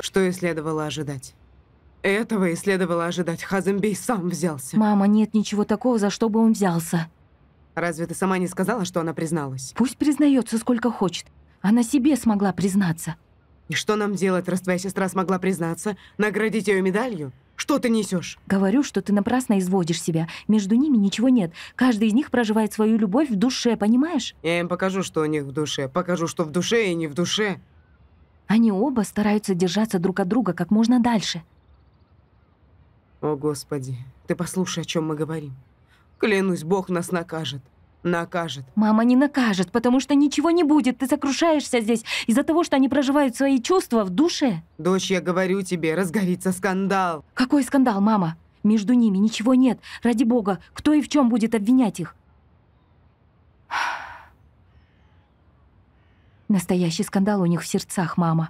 Что и следовало ожидать. Этого и следовало ожидать. Хазымбей сам взялся. Мама, нет ничего такого, за что бы он взялся. Разве ты сама не сказала, что она призналась? Пусть признается сколько хочет. Она себе смогла признаться. И что нам делать, раз твоя сестра смогла признаться? Наградить ее медалью? Что ты несешь? Говорю, что ты напрасно изводишь себя. Между ними ничего нет. Каждый из них проживает свою любовь в душе, понимаешь? Я им покажу, что у них в душе. Покажу, что в душе и не в душе. Они оба стараются держаться друг от друга как можно дальше. О, Господи, ты послушай, о чем мы говорим. Клянусь, Бог нас накажет. Накажет. Мама не накажет, потому что ничего не будет. Ты сокрушаешься здесь из-за того, что они проживают свои чувства в душе. Дочь, я говорю тебе, разгорится скандал. Какой скандал, мама? Между ними ничего нет. Ради бога, кто и в чем будет обвинять их? Настоящий скандал у них в сердцах, мама.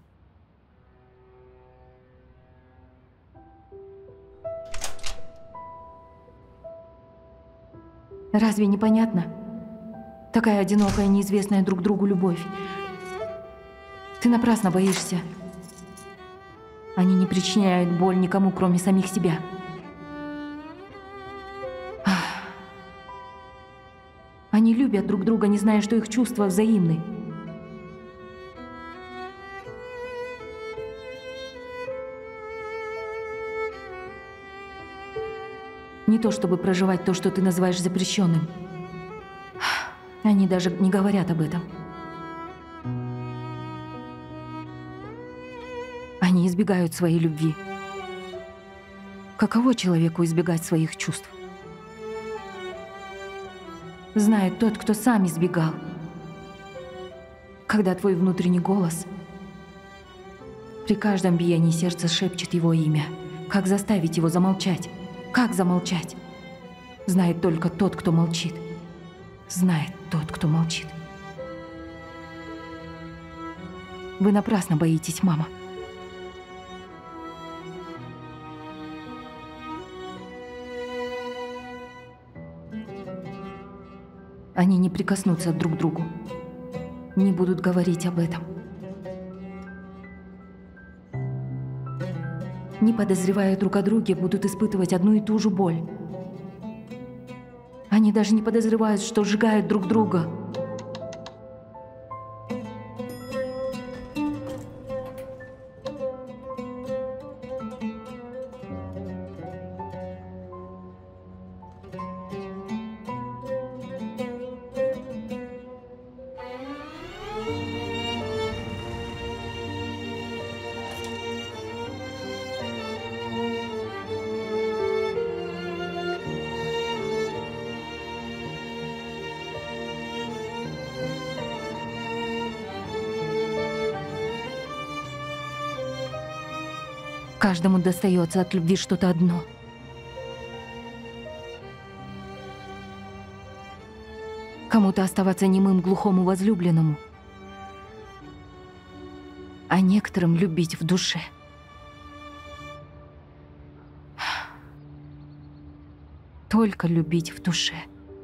Разве не понятно? Такая одинокая, неизвестная друг другу любовь. Ты напрасно боишься. Они не причиняют боль никому, кроме самих себя. Они любят друг друга, не зная, что их чувства взаимны. Не то, чтобы проживать то, что ты называешь запрещенным. Они даже не говорят об этом. Они избегают своей любви. Каково человеку избегать своих чувств? Знает тот, кто сам избегал. Когда твой внутренний голос при каждом биении сердца шепчет его имя, как заставить его замолчать? Как замолчать? Знает только тот, кто молчит. Знает тот, кто молчит. Вы напрасно боитесь, мама. Они не прикоснутся друг к другу. Не будут говорить об этом. Не подозревая друг о друге, будут испытывать одну и ту же боль. Они даже не подозревают, что сжигают друг друга. Каждому достается от любви что-то одно. Кому-то оставаться немым глухому возлюбленному, а некоторым любить в душе. Только любить в душе.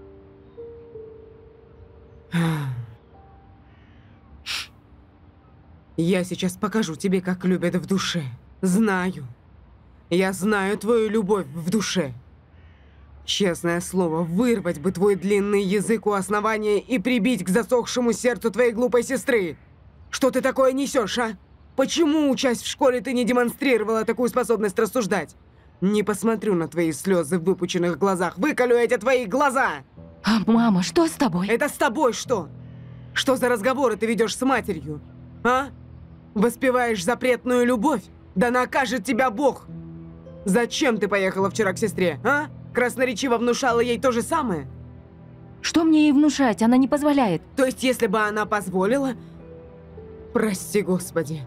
Я сейчас покажу тебе, как любят в душе. Знаю. Я знаю твою любовь в душе. Честное слово, вырвать бы твой длинный язык у основания и прибить к засохшему сердцу твоей глупой сестры. Что ты такое несешь, а? Почему, учась в школе, ты не демонстрировала такую способность рассуждать? Не посмотрю на твои слезы в выпученных глазах. Выколю эти твои глаза! А, мама, что с тобой? Это с тобой что? Что за разговоры ты ведешь с матерью? А? Воспеваешь запретную любовь? Да накажет тебя Бог! Зачем ты поехала вчера к сестре, а? Красноречиво внушала ей то же самое? Что мне ей внушать? Она не позволяет. То есть, если бы она позволила... Прости, Господи.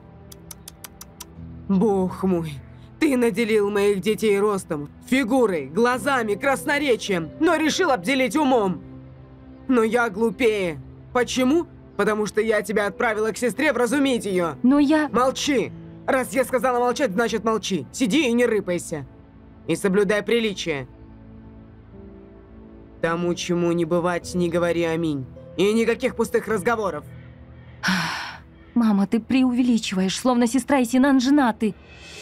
Бог мой, ты наделил моих детей ростом, фигурой, глазами, красноречием, но решил обделить умом. Но я глупее. Почему? Потому что я тебя отправила к сестре вразумить ее. Но я... Молчи! Раз я сказала молчать, значит молчи. Сиди и не рыпайся. И соблюдай приличие. Тому, чему не бывать, не говори аминь. И никаких пустых разговоров. Мама, ты преувеличиваешь, словно сестра и Синан женаты.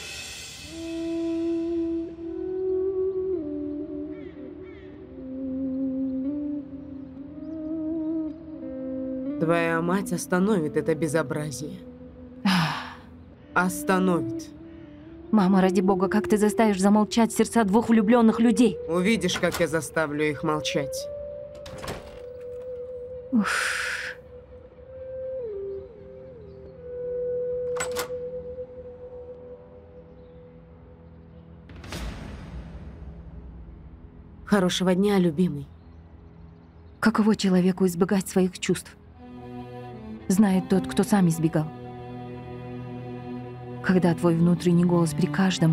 Твоя мать остановит это безобразие. Остановит. Мама, ради бога, как ты заставишь замолчать сердца двух влюбленных людей? Увидишь, как я заставлю их молчать. Уф. Хорошего дня, любимый. Каково человеку избегать своих чувств? Знает тот, кто сам избегал. Когда твой внутренний голос при каждом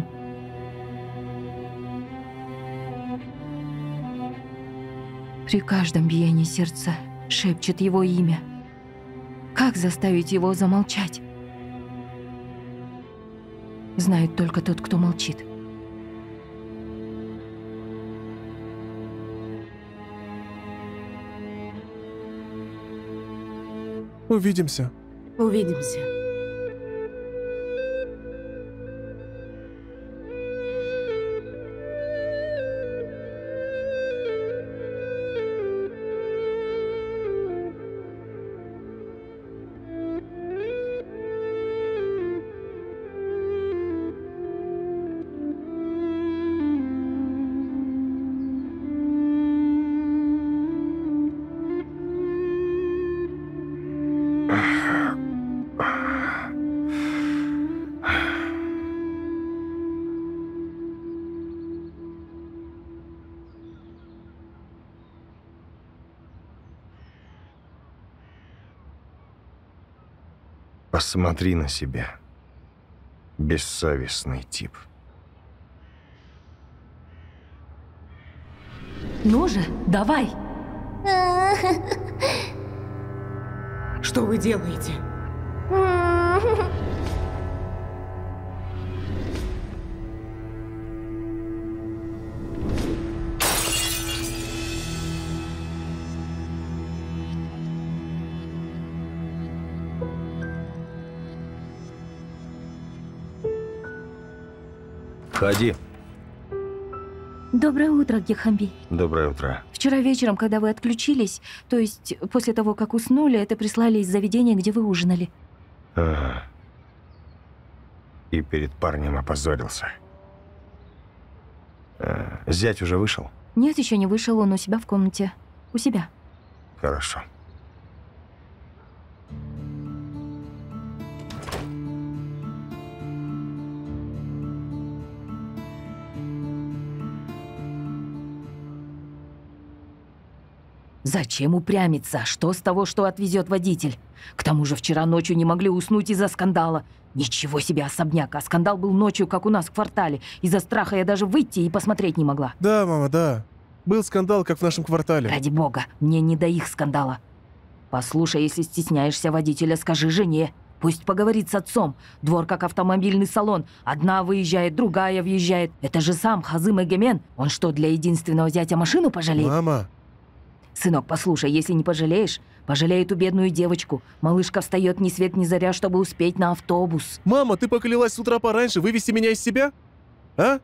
биении сердца шепчет его имя. Как заставить его замолчать? Знает только тот, кто молчит. Увидимся. Увидимся. Посмотри на себя. Бессовестный тип. Ну же, давай! Что вы делаете? Входи. Доброе утро, Гехамби. Доброе утро. Вчера вечером, когда вы отключились, то есть после того, как уснули, это прислали из заведения, где вы ужинали. Ага. И перед парнем опозорился. Зять уже вышел? Нет, еще не вышел, он у себя в комнате. У себя. Хорошо. Зачем упрямиться? Что с того, что отвезет водитель? К тому же вчера ночью не могли уснуть из-за скандала. Ничего себе особняк, а скандал был ночью, как у нас в квартале. Из-за страха я даже выйти и посмотреть не могла. Да, мама, да. Был скандал, как в нашем квартале. Ради бога, мне не до их скандала. Послушай, если стесняешься водителя, скажи жене. Пусть поговорит с отцом. Двор как автомобильный салон. Одна выезжает, другая въезжает. Это же сам Хазым Эгемен. Он что, для единственного зятя машину пожалеет? Мама. Сынок, послушай, если не пожалеешь, пожалей эту бедную девочку. Малышка встает ни свет ни заря, чтобы успеть на автобус. Мама, ты поклялась с утра пораньше вывести меня из себя? А?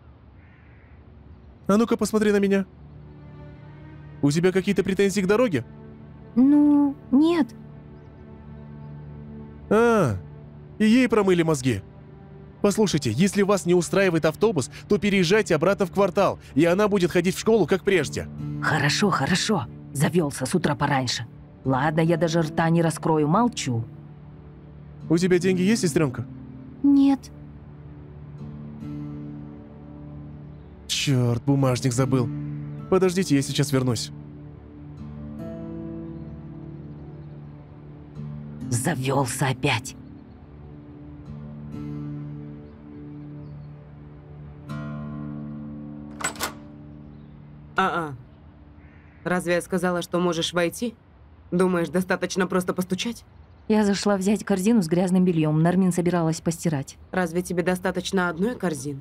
А ну-ка, посмотри на меня. У тебя какие-то претензии к дороге? Ну, нет. А, и ей промыли мозги. Послушайте, если вас не устраивает автобус, то переезжайте обратно в квартал, и она будет ходить в школу, как прежде. Хорошо, хорошо. Завелся с утра пораньше. Ладно, я даже рта не раскрою, молчу. У тебя деньги есть, сестренка? Нет. Черт, бумажник забыл. Подождите, я сейчас вернусь. Завелся опять. Разве я сказала, что можешь войти? Думаешь, достаточно просто постучать? Я зашла взять корзину с грязным бельем. Нармин собиралась постирать. Разве тебе достаточно одной корзины?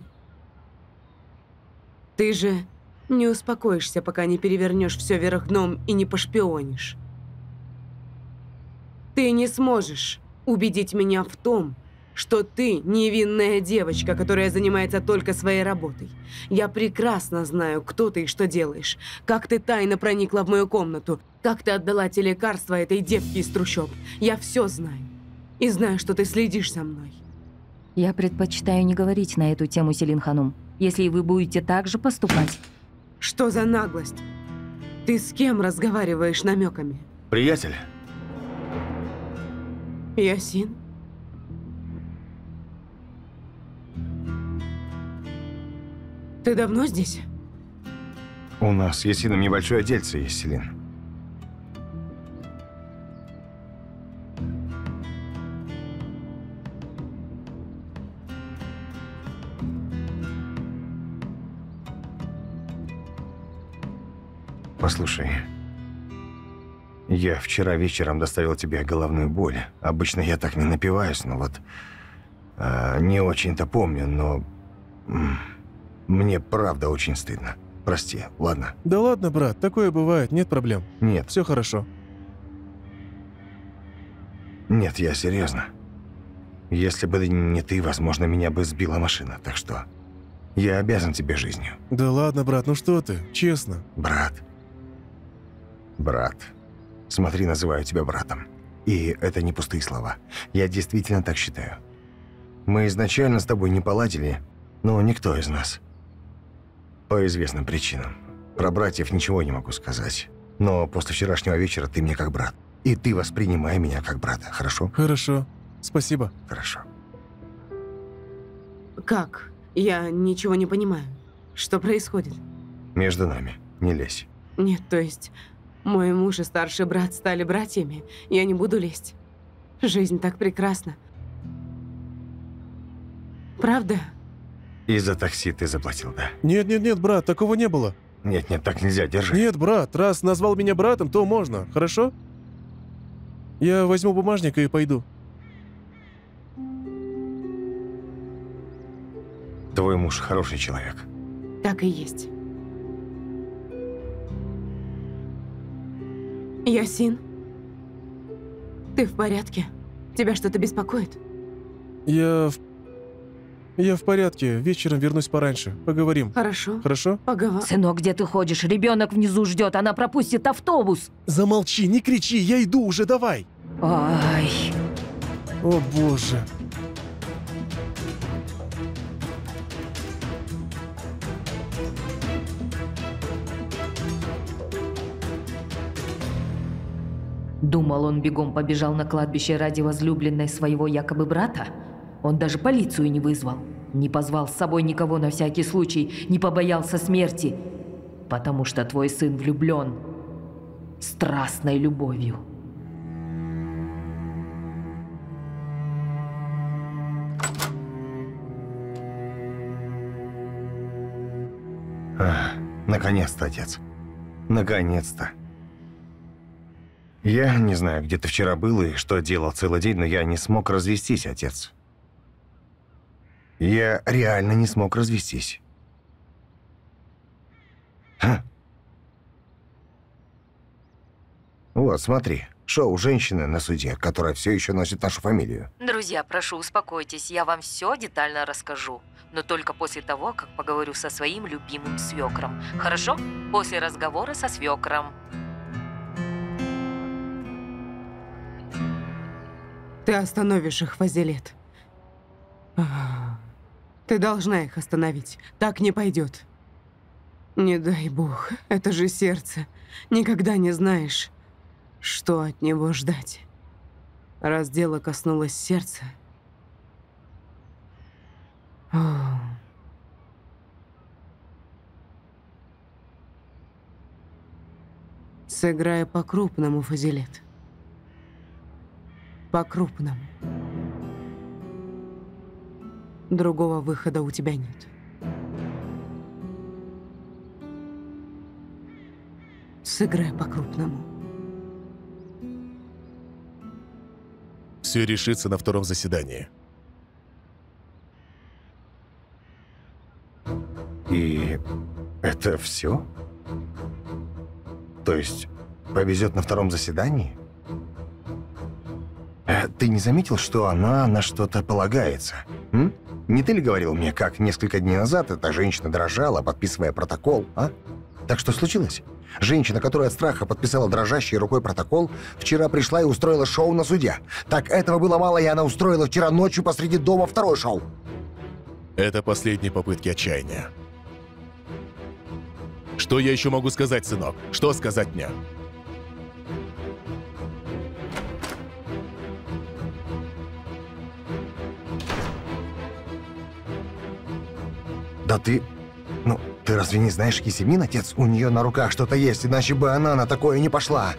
Ты же не успокоишься, пока не перевернешь все вверх дном и не пошпионишь. Ты не сможешь убедить меня в том, что ты невинная девочка, которая занимается только своей работой. Я прекрасно знаю, кто ты и что делаешь. Как ты тайно проникла в мою комнату. Как ты отдала те лекарства этой девке из трущоб. Я все знаю. И знаю, что ты следишь за мной. Я предпочитаю не говорить на эту тему, Селин Ханум. Если вы будете так же поступать. Что за наглость? Ты с кем разговариваешь намеками? Приятель, Ясин? Ты давно здесь? у нас с Ясином небольшое дельце есть, Селин. Послушай, я вчера вечером доставил тебе головную боль. Обычно я так не напиваюсь, но вот не очень-то помню, но мне правда очень стыдно. Прости, ладно? Да ладно, брат, такое бывает, нет проблем. Нет, Все хорошо. нет, я серьезно. Если бы не ты, возможно, меня бы сбила машина, так что я обязан тебе жизнью. Да ладно, брат, ну что ты, честно. Брат. Брат. Смотри, называю тебя братом. И это не пустые слова. Я действительно так считаю. Мы изначально с тобой не поладили, но никто из нас. По известным причинам. Про братьев ничего не могу сказать. Но после вчерашнего вечера ты мне как брат. И ты воспринимай меня как брата, хорошо? Хорошо, спасибо. Хорошо. Как? Я ничего не понимаю. Что происходит? Между нами. Не лезь. Нет, то есть... Мой муж и старший брат стали братьями. Я не буду лезть. Жизнь так прекрасна. Правда? И за такси ты заплатил, да? Нет, брат, такого не было. Нет, так нельзя, держи. Нет, брат, раз назвал меня братом, то можно, хорошо? Я возьму бумажник и пойду. Твой муж хороший человек. Так и есть. Ясин? Ты в порядке? Тебя что-то беспокоит? Я в порядке, вечером вернусь пораньше, поговорим. Хорошо. Хорошо? Поговор. Сынок, где ты ходишь? Ребенок внизу ждет, она пропустит автобус. Замолчи, не кричи, я иду уже, давай. Ай. О боже. Думал, он бегом побежал на кладбище ради возлюбленной своего якобы брата? Он даже полицию не вызвал. Не позвал с собой никого на всякий случай, не побоялся смерти. Потому что твой сын влюблен страстной любовью. Наконец-то, отец. Наконец-то. Я не знаю, где ты вчера был и что делал целый день, но я не смог развестись, отец. Я реально не смог развестись. Вот, смотри. Шоу «Женщины на суде», которая все еще носит нашу фамилию. Друзья, прошу, успокойтесь, я вам все детально расскажу. Но только после того, как поговорю со своим любимым свекром. Хорошо? После разговора со свекром. Ты остановишь их, Фазилет. Ты должна их остановить. Так не пойдет. Не дай бог, это же сердце. Никогда не знаешь, что от него ждать. Раз дело коснулось сердца... Сыграй по-крупному, Фазилет. По-крупному. Другого выхода у тебя нет. Сыграй по-крупному. Все решится на втором заседании. И это все? То есть повезет на втором заседании? ты не заметил, что она на что-то полагается? М? Не ты ли говорил мне, как несколько дней назад эта женщина дрожала, подписывая протокол, а? Так что случилось? Женщина, которая от страха подписала дрожащей рукой протокол, вчера пришла и устроила шоу на суде. Так этого было мало, и она устроила вчера ночью посреди дома второе шоу. Это последние попытки отчаяния. Что я еще могу сказать, сынок? Что сказать мне? Да ты... Ну, ты разве не знаешь Есемин, отец? У нее на руках что-то есть, иначе бы она на такое не пошла.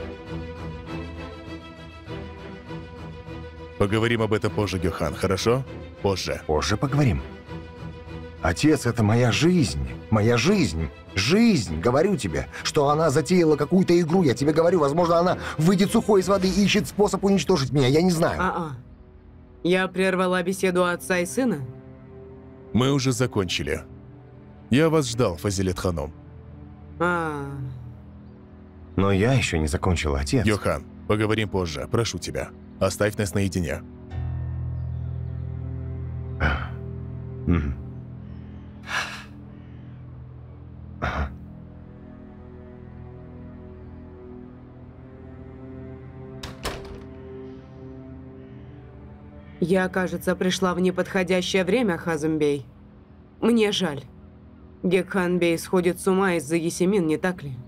Поговорим об этом позже, Гёхан, хорошо? Позже. Позже поговорим. Отец, это моя жизнь. Моя жизнь. Жизнь. Говорю тебе, что она затеяла какую-то игру. Я тебе говорю, возможно, она выйдет сухой из воды и ищет способ уничтожить меня. Я не знаю. Я прервала беседу отца и сына? Мы уже закончили. Я вас ждал, Фазилет Ханом. Но я еще не закончил, отец. Гёхан, поговорим позже. Прошу тебя. Оставь нас наедине. Мгм. Я, кажется, пришла в неподходящее время, Хазымбей. Мне жаль. Гекхан Бей сходит с ума из-за Есемин, не так ли?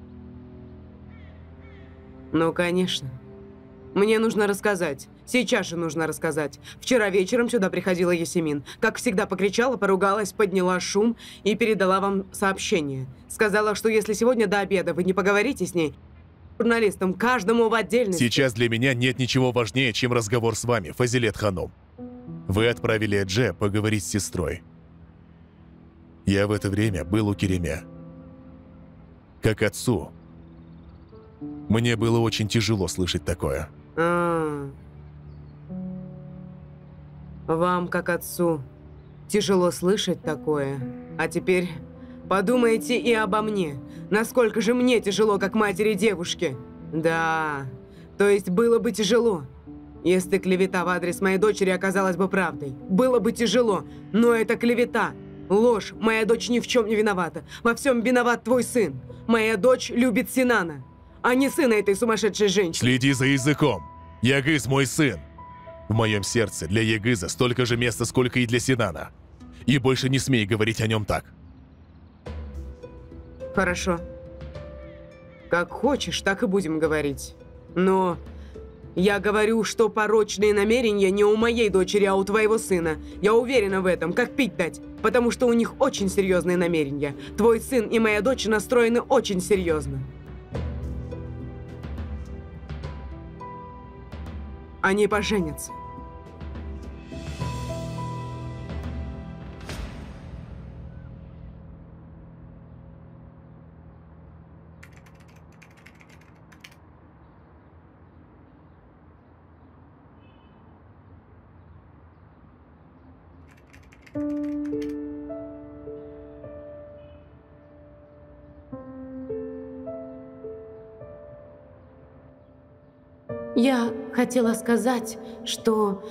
Ну, конечно. Мне нужно рассказать. Сейчас же нужно рассказать. Вчера вечером сюда приходила Есемин. Как всегда, покричала, поругалась, подняла шум и передала вам сообщение. Сказала, что если сегодня до обеда вы не поговорите с ней, журналистам, каждому в отдельности... Сейчас для меня нет ничего важнее, чем разговор с вами, Фазилет Ханом. Вы отправили Эдже поговорить с сестрой. Я в это время был у Кереме. Как отцу. Мне было очень тяжело слышать такое. Вам, как отцу, тяжело слышать такое. А теперь подумайте и обо мне. Насколько же мне тяжело, как матери девушки. Да, то есть было бы тяжело, если клевета в адрес моей дочери оказалась бы правдой. Было бы тяжело, но это клевета. Ложь. Моя дочь ни в чем не виновата. Во всем виноват твой сын. Моя дочь любит Синана, а не сына этой сумасшедшей женщины. Следи за языком. Ягыз мой сын. В моем сердце для Ягыза столько же места, сколько и для Синана. И больше не смей говорить о нем так. Хорошо. Как хочешь, так и будем говорить. Но я говорю, что порочные намерения не у моей дочери, а у твоего сына. Я уверена в этом, как пить дать. Потому что у них очень серьезные намерения. Твой сын и моя дочь настроены очень серьезно. Они поженятся. Я хотела сказать, что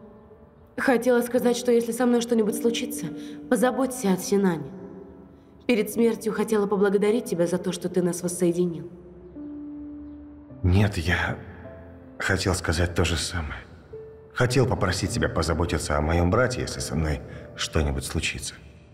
если со мной что-нибудь случится, позаботься о Синане. Перед смертью хотела поблагодарить тебя за то, что ты нас воссоединил. Нет, я хотел сказать то же самое. Хотел попросить тебя позаботиться о моем брате, если со мной что-нибудь случится.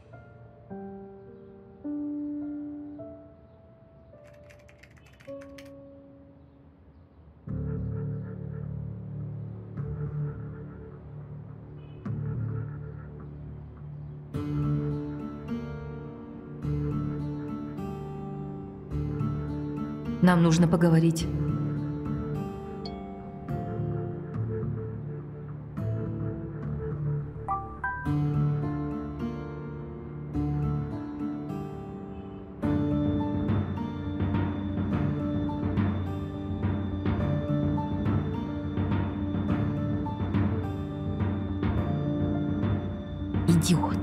Нам нужно поговорить. Идиот.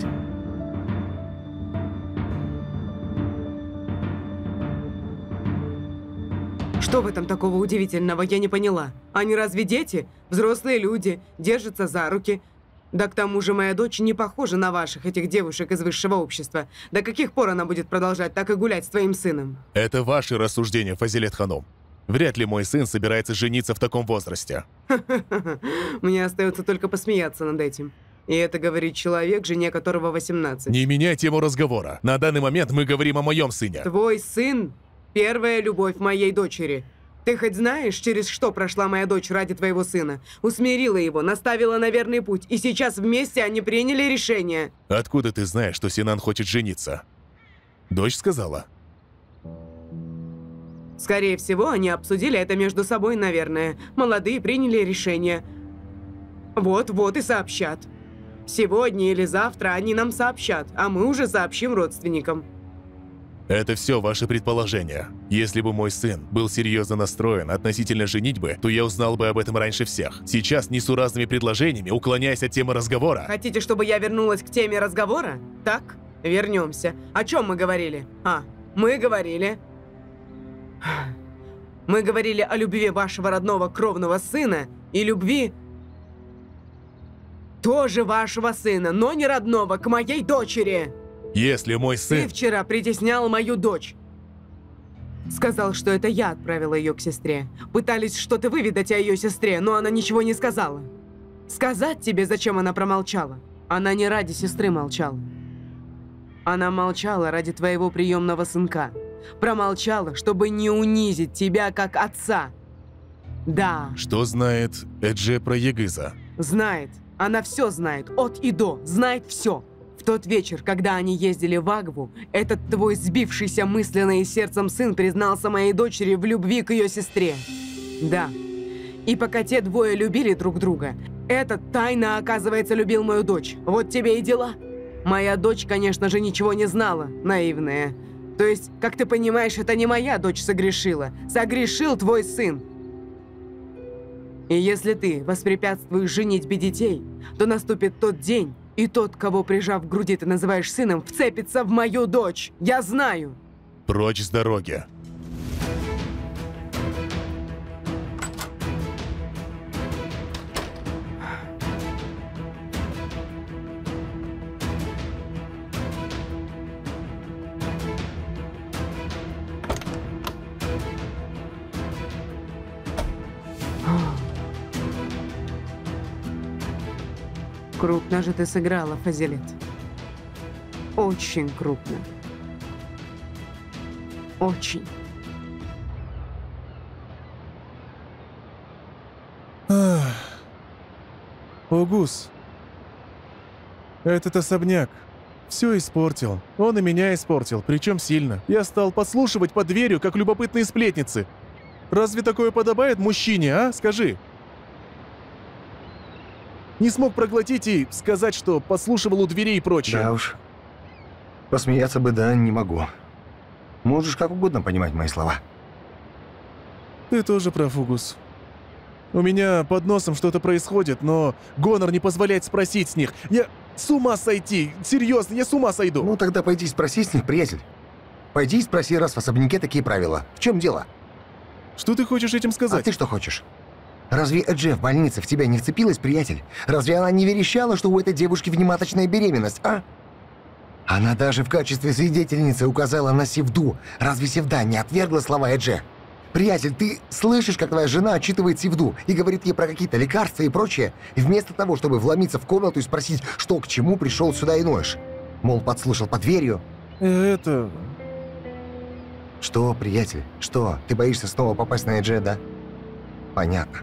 Что в этом такого удивительного, я не поняла. Они разве дети? Взрослые люди держатся за руки. Да к тому же моя дочь не похожа на ваших, этих девушек из высшего общества. До каких пор она будет продолжать так и гулять с твоим сыном? Это ваши рассуждения, Фазилет Ханум. Вряд ли мой сын собирается жениться в таком возрасте. Мне остается только посмеяться над этим. И это говорит человек, жене которого 18. Не меняй тему разговора. На данный момент мы говорим о моем сыне. Твой сын – первая любовь моей дочери. Ты хоть знаешь, через что прошла моя дочь ради твоего сына? Усмирила его, наставила на верный путь, и сейчас вместе они приняли решение. Откуда ты знаешь, что Синан хочет жениться? Дочь сказала. Скорее всего, они обсудили это между собой, наверное. Молодые приняли решение. Вот-вот и сообщат. Сегодня или завтра они нам сообщат, а мы уже сообщим родственникам. Это все ваши предположения. Если бы мой сын был серьезно настроен относительно женитьбы, то я узнал бы об этом раньше всех. Сейчас несу разными предложениями, уклоняясь от темы разговора. Хотите, чтобы я вернулась к теме разговора? Так, вернемся. О чем мы говорили? Мы говорили о любви вашего родного кровного сына и любви тоже вашего сына, но не родного, к моей дочери. Если мой сын... Ты вчера притеснял мою дочь. Сказал, что это я отправила ее к сестре. Пытались что-то выведать о ее сестре, но она ничего не сказала. Сказать тебе, зачем она промолчала? Она не ради сестры молчала. Она молчала ради твоего приемного сынка. Промолчала, чтобы не унизить тебя как отца. Да. Что знает Эдже про Егыза? Знает. Она все знает, от и до. Знает все. В тот вечер, когда они ездили в Агву, этот твой сбившийся мысленно и сердцем сын признался моей дочери в любви к ее сестре. Да. И пока те двое любили друг друга, этот тайно, оказывается, любил мою дочь. Вот тебе и дела. Моя дочь, конечно же, ничего не знала, наивная. То есть, как ты понимаешь, это не моя дочь согрешила. Согрешил твой сын. И если ты воспрепятствуешь женитьбе детей, то наступит тот день, и тот, кого, прижав к груди, ты называешь сыном, вцепится в мою дочь. Я знаю. Прочь с дороги. Крупно же ты сыграла, Фазилет. Очень крупно. Очень. Огус. Этот особняк все испортил. Он и меня испортил, причем сильно. Я стал подслушивать под дверью, как любопытные сплетницы. Разве такое подобает мужчине, а? Скажи. Не смог проглотить и сказать, что подслушивал у дверей и прочее. Да уж. Посмеяться бы, да, не могу. Можешь как угодно понимать мои слова. Ты тоже прав, Огус. У меня под носом что-то происходит, но гонор не позволяет спросить с них. Я с ума сойти! Серьезно, я с ума сойду! Ну тогда пойди спроси с них, приятель. Пойди и спроси, раз в особняке такие правила. В чем дело? Что ты хочешь этим сказать? А ты что хочешь? Разве Эдже в больнице в тебя не вцепилась, приятель? Разве она не верещала, что у этой девушки внематочная беременность, а? Она даже в качестве свидетельницы указала на Севду. Разве Севда не отвергла слова Эдже? Приятель, ты слышишь, как твоя жена отчитывает Севду и говорит ей про какие-то лекарства и прочее, и вместо того, чтобы вломиться в комнату и спросить, что к чему пришел сюда и ноешь? Мол, подслушал под дверью. Это... Что, приятель? Что, ты боишься снова попасть на Эдже, да? Понятно.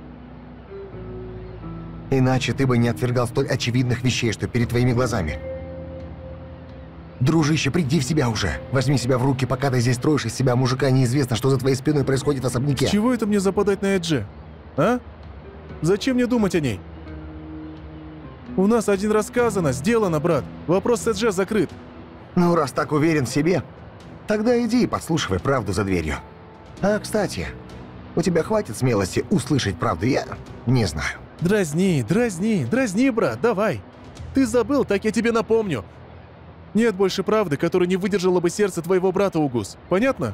Иначе ты бы не отвергал столь очевидных вещей, что перед твоими глазами. Дружище, приди в себя уже. Возьми себя в руки, пока ты здесь строишь из себя мужика, неизвестно, что за твоей спиной происходит в особняке. Чего это мне западать на Эдже? А? Зачем мне думать о ней? У нас один раз сказано, сделано, брат. Вопрос с Эдже закрыт. Ну, раз так уверен в себе, тогда иди и подслушивай правду за дверью. А, кстати, у тебя хватит смелости услышать правду, я не знаю. Дразни, дразни, дразни, брат, давай. Ты забыл, так я тебе напомню. Нет больше правды, которая не выдержала бы сердце твоего брата, Огус. Понятно?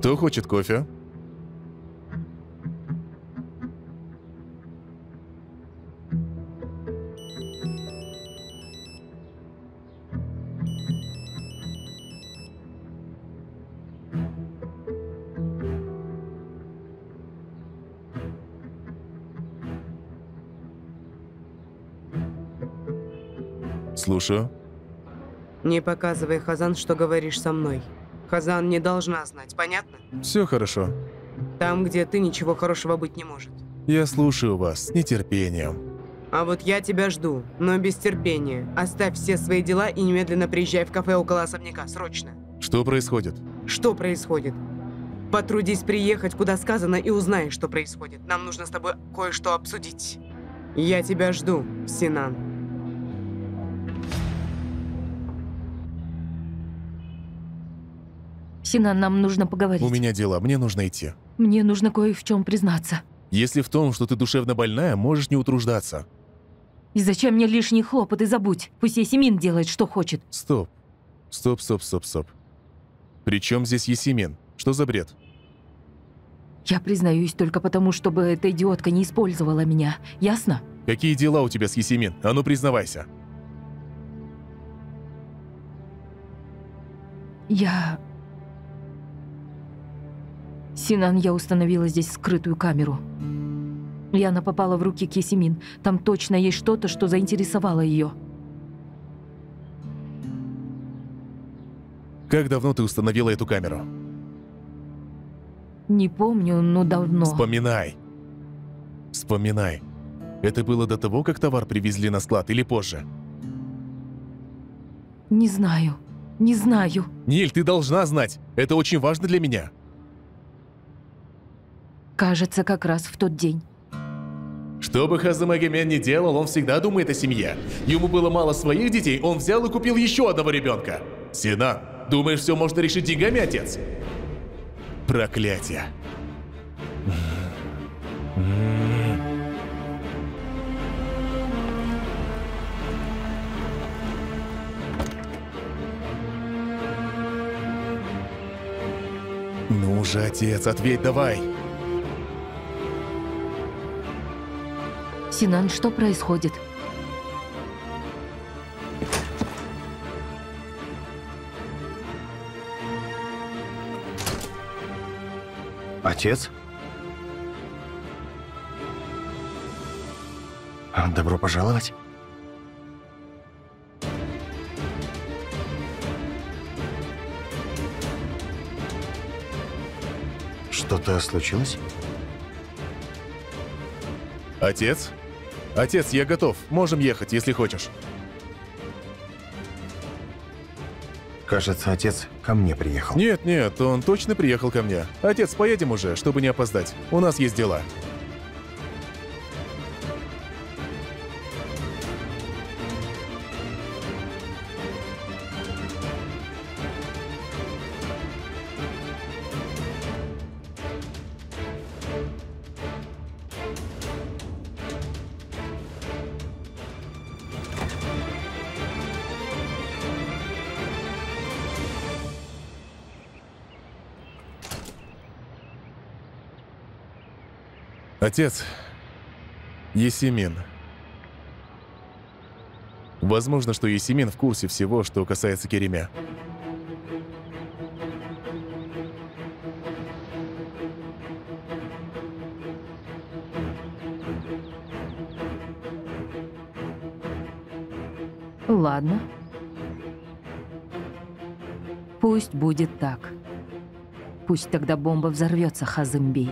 Кто хочет кофе? Слушаю. Не показывай, Хазан, что говоришь со мной. Хазан не должна знать, понятно? Все хорошо. Там, где ты, ничего хорошего быть не может. Я слушаю вас с нетерпением. А вот я тебя жду, но без терпения. Оставь все свои дела и немедленно приезжай в кафе около особняка, срочно. Что происходит? Что происходит? Потрудись приехать, куда сказано, и узнай, что происходит. Нам нужно с тобой кое-что обсудить. Я тебя жду, Синан. Синан, нам нужно поговорить. У меня дела, мне нужно идти. Мне нужно кое в чем признаться. Если в том, что ты душевно больная, можешь не утруждаться. И зачем мне лишние хлопоты, забудь. Пусть Есимин делает, что хочет. Стоп. Стоп. При чем здесь Есимин? Что за бред? Я признаюсь только потому, чтобы эта идиотка не использовала меня. Ясно? Какие дела у тебя с Есимин? А ну признавайся. Синан, я установила здесь скрытую камеру. И она попала в руки к Есимин. Там точно есть что-то, что заинтересовало ее. Как давно ты установила эту камеру? Не помню, но давно. Вспоминай. Это было до того, как товар привезли на склад или позже? Не знаю. Ниль, ты должна знать. Это очень важно для меня. Кажется, как раз в тот день. Что бы Хазам Эгемен ни делал, он всегда думает о семье. Ему было мало своих детей, он взял и купил еще одного ребенка. Синан, думаешь, все можно решить деньгами, отец? Проклятие. Ну же, отец, ответь давай. Синан, что происходит? Отец? Добро пожаловать. Что-то случилось? Отец? Отец, я готов. Можем ехать, если хочешь. Кажется, отец ко мне приехал. Нет, он точно приехал ко мне. Отец, поедем уже, чтобы не опоздать. У нас есть дела. Отец, Есимин. Возможно, что Есимин в курсе всего, что касается Керемя. Ладно. Пусть будет так. Пусть тогда бомба взорвется, Хазымбей.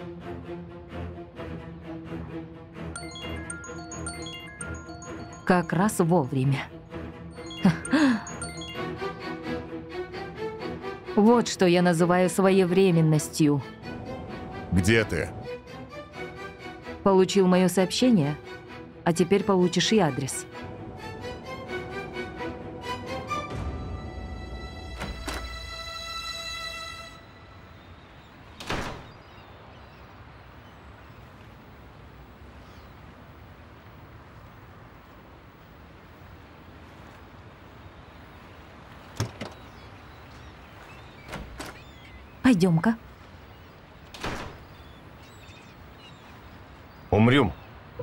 Как раз вовремя. Вот что я называю своевременностью. Где ты? Получил мое сообщение, а теперь получишь и адрес. Пойдем-ка. Умрем.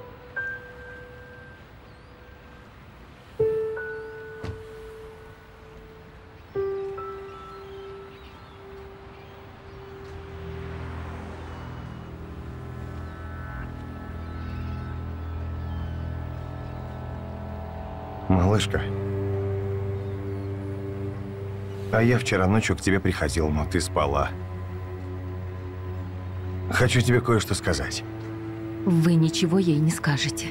Малышка, а я вчера ночью к тебе приходил, но ты спала. Хочу тебе кое-что сказать. Вы ничего ей не скажете.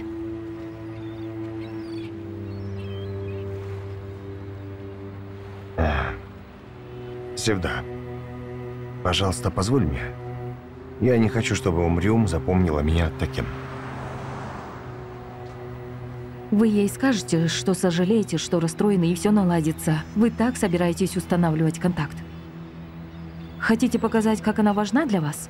Севда, пожалуйста, позволь мне. Я не хочу, чтобы Умрюм запомнила меня таким. Вы ей скажете, что сожалеете, что расстроены, и все наладится. Вы так собираетесь устанавливать контакт. Хотите показать, как она важна для вас?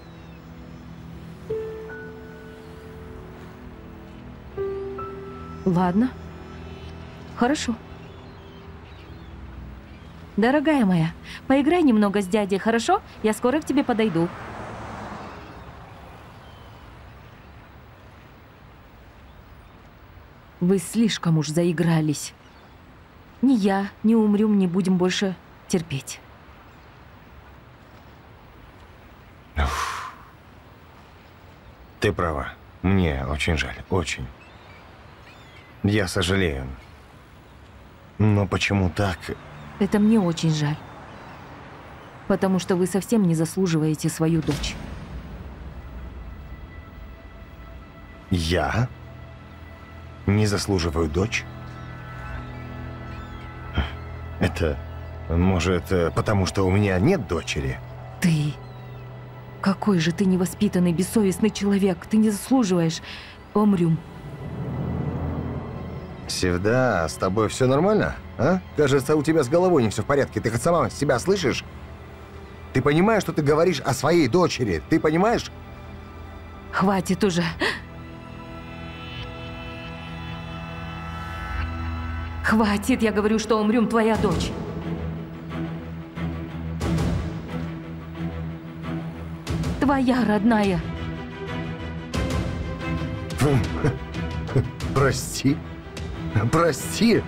Ладно. Хорошо. Дорогая моя, поиграй немного с дядей, хорошо? Я скоро к тебе подойду. Вы слишком уж заигрались. Ни я, ни Умрюм не будем больше терпеть. Ты права. Мне очень жаль. Очень. Я сожалею. Но почему так? Это мне очень жаль. Потому что вы совсем не заслуживаете свою дочь. Я не заслуживаю дочь? Это, может, потому что у меня нет дочери? Ты... Какой же ты невоспитанный, бессовестный человек. Ты не заслуживаешь. Умрюм. Севда, с тобой все нормально? А? Кажется, у тебя с головой не все в порядке. Ты хоть сама себя слышишь? Ты понимаешь, что ты говоришь о своей дочери? Ты понимаешь? Хватит уже. Хватит, я говорю, что Умрюм твоя дочь. Твоя родная. Прости. Прости.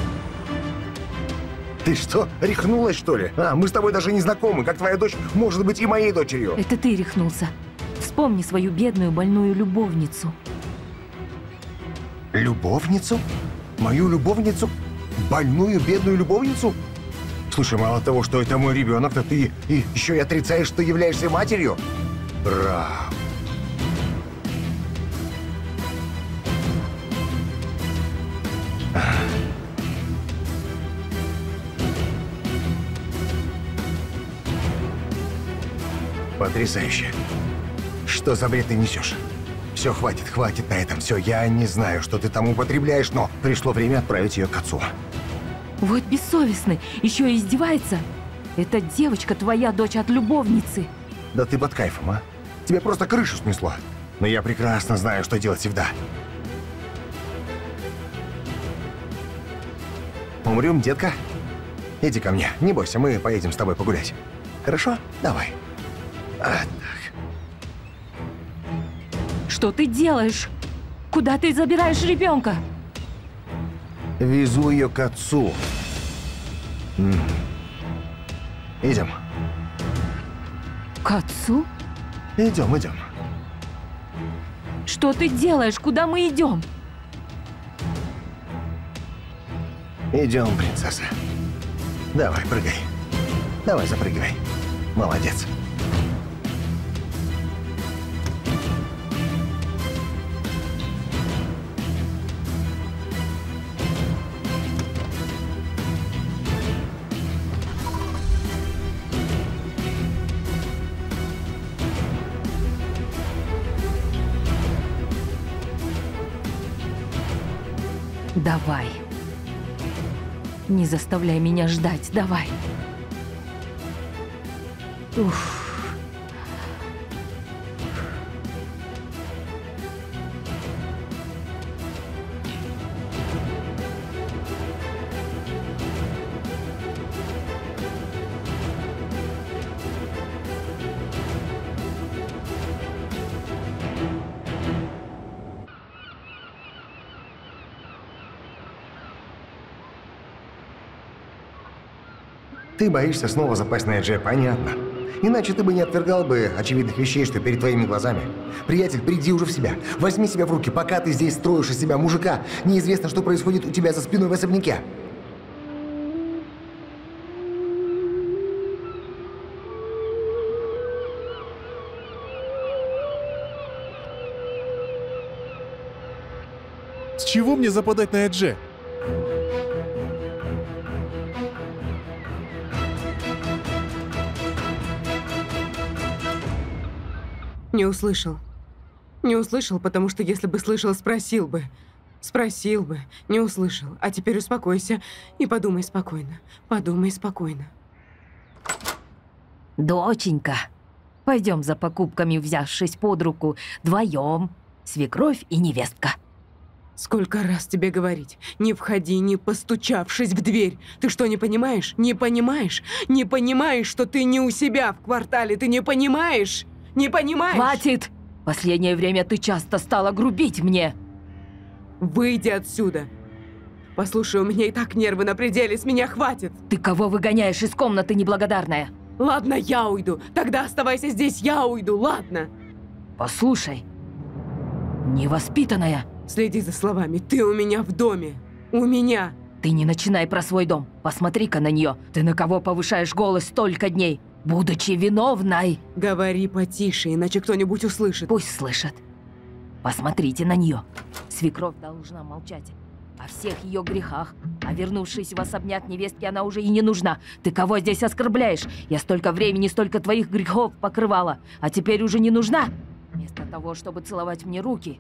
Ты что, рехнулась, что ли? Мы с тобой даже не знакомы. Как твоя дочь может быть и моей дочерью? Это ты рехнулся. Вспомни свою бедную, больную любовницу. Любовницу? Мою любовницу? Больную, бедную любовницу? Слушай, мало того, что это мой ребенок, то ты еще и отрицаешь, что являешься матерью? Браво. Потрясающе. Что за бред ты несешь? Все, хватит на этом. Все, я не знаю, что ты там употребляешь, но пришло время отправить ее к отцу. Вот бессовестный, еще и издевается. Эта девочка твоя дочь от любовницы. Да ты под кайфом, а? Тебе просто крышу снесло. Но я прекрасно знаю, что делать всегда. Умрем, детка? Иди ко мне, не бойся, мы поедем с тобой погулять. Хорошо? Давай. Так. Что ты делаешь? Куда ты забираешь ребенка? Везу ее к отцу. Идем. К отцу? Идем. Что ты делаешь? Куда мы идем? Идем, принцесса. Давай, прыгай. Давай, запрыгивай. Молодец. Давай. Не заставляй меня ждать, давай. Уф. Ты боишься снова запасть на Эдже, понятно. Иначе ты бы не отвергал бы очевидных вещей, что перед твоими глазами. Приятель, приди уже в себя. Возьми себя в руки, пока ты здесь строишь из себя мужика. Неизвестно, что происходит у тебя за спиной в особняке. С чего мне западать на Эдже? Не услышал. Не услышал, потому что если бы слышал, спросил бы. Спросил бы. Не услышал. А теперь успокойся и подумай спокойно. Подумай спокойно. Доченька, пойдем за покупками, взявшись под руку, вдвоем, свекровь и невестка. Сколько раз тебе говорить? Не входи, не постучавшись в дверь. Ты что, не понимаешь? Не понимаешь? Не понимаешь, что ты не у себя в квартале? Ты не понимаешь? Не понимаешь? Хватит! Последнее время ты часто стала грубить мне. Выйди отсюда. Послушай, у меня и так нервы на пределе, с меня хватит. Ты кого выгоняешь из комнаты, неблагодарная? Ладно, я уйду. Тогда оставайся здесь, я уйду, ладно? Послушай, невоспитанная. Следи за словами. Ты у меня в доме. У меня. Ты не начинай про свой дом. Посмотри-ка на нее. Ты на кого повышаешь голос столько дней, будучи виновной? Говори потише, иначе кто-нибудь услышит. Пусть слышат. Посмотрите на нее. Свекровь должна молчать о всех ее грехах. А вернувшись в особняк невестки, она уже и не нужна. Ты кого здесь оскорбляешь? Я столько времени, столько твоих грехов покрывала, а теперь уже не нужна? Вместо того, чтобы целовать мне руки.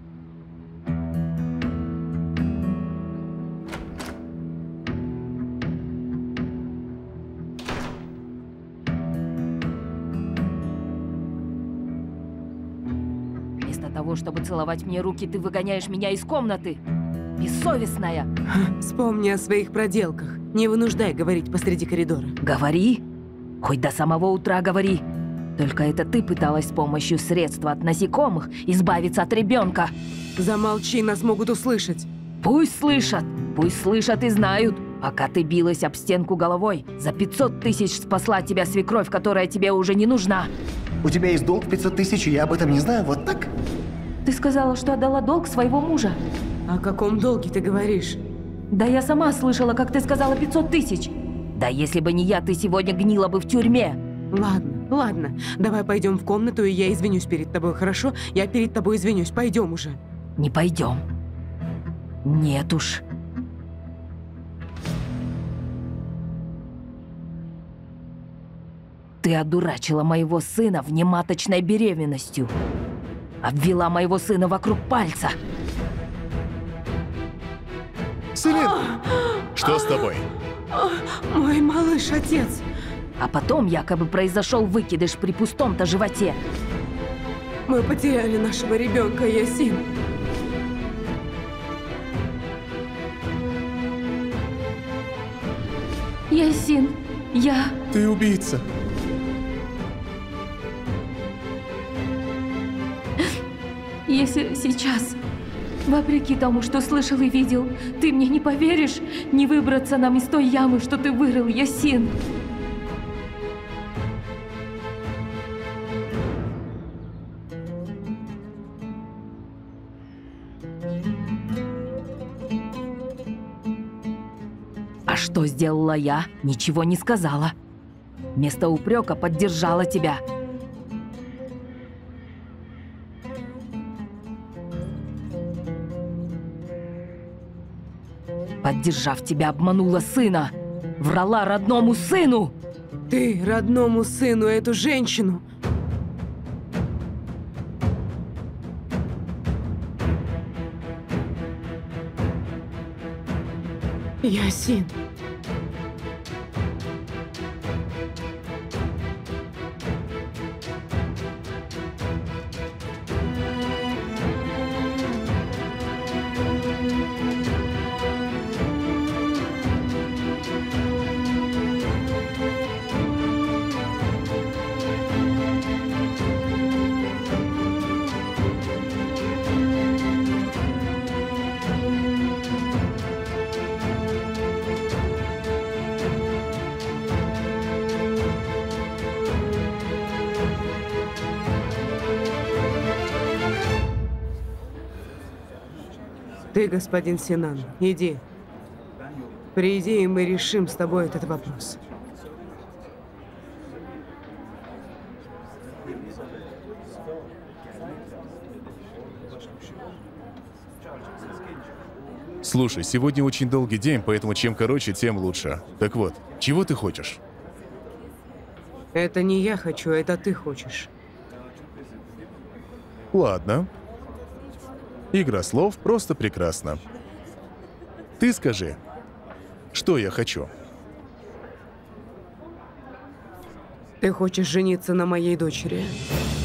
Вместо того, чтобы целовать мне руки, ты выгоняешь меня из комнаты. Бессовестная. Вспомни о своих проделках. Не вынуждай говорить посреди коридора. Говори. Хоть до самого утра говори. Только это ты пыталась с помощью средства от насекомых избавиться от ребенка. Замолчи, нас могут услышать. Пусть слышат и знают. Пока ты билась об стенку головой, за 500 тысяч спасла тебя свекровь, которая тебе уже не нужна. У тебя есть долг в 500 тысяч, и я об этом не знаю, вот так? Ты сказала, что отдала долг своего мужа. О каком долге ты говоришь? Да я сама слышала, как ты сказала 500 тысяч. Да если бы не я, ты сегодня гнила бы в тюрьме. Ладно. Давай пойдем в комнату, и я извинюсь перед тобой, хорошо? Я перед тобой извинюсь. Пойдем уже. Не пойдем. Нет уж. Ты одурачила моего сына внематочной беременностью. Обвела моего сына вокруг пальца. Селин! Что с тобой? Мой малыш, отец. А потом якобы произошел выкидыш при пустом-то животе. Мы потеряли нашего ребенка, Ясин. Ясин, я... Ты убийца. Если сейчас, вопреки тому, что слышал и видел, ты мне не поверишь, не выбраться нам из той ямы, что ты вырыл, Ясин. А что сделала я? Ничего не сказала. Вместо упрека поддержала тебя. Поддержав тебя, обманула сына. Врала родному сыну. Ты родному сыну эту женщину. Ясин. Ты, господин Синан, иди. Приди, и мы решим с тобой этот вопрос. Слушай, сегодня очень долгий день, поэтому чем короче, тем лучше. Так вот, чего ты хочешь? Это не я хочу, это ты хочешь. Ладно. Игра слов просто прекрасна. Ты скажи, что я хочу? Ты хочешь жениться на моей дочери?